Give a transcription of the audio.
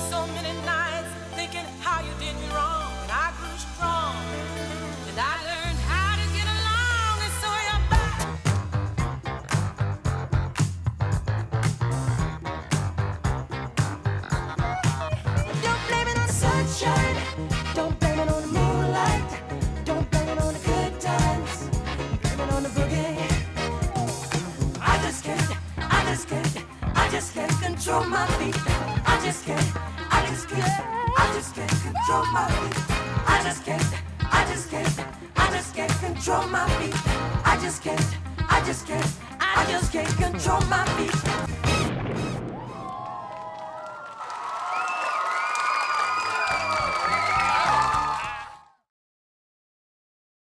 so many nights thinking how you did me wrong, and I grew strong, and I learned how to get along, and so you're back. Don't blame it on the sunshine, don't blame it on the moonlight, don't blame it on the good times, blame it on the boogie. I just can't control my feet. I just can't control my feet. I just can't control my feet. I just can't control my feet.